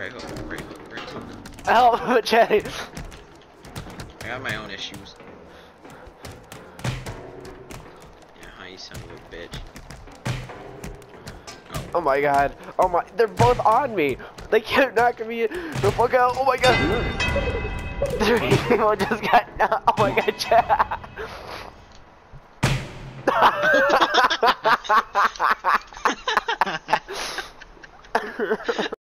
Right hook, right hook, right hook. Help, Machete. I got my own issues. Yeah, hi, you son of a bitch. Oh my god. Oh my, they're both on me. They kept knocking me the fuck out. Oh my god. 3 people just got knocked. Oh my god, chat.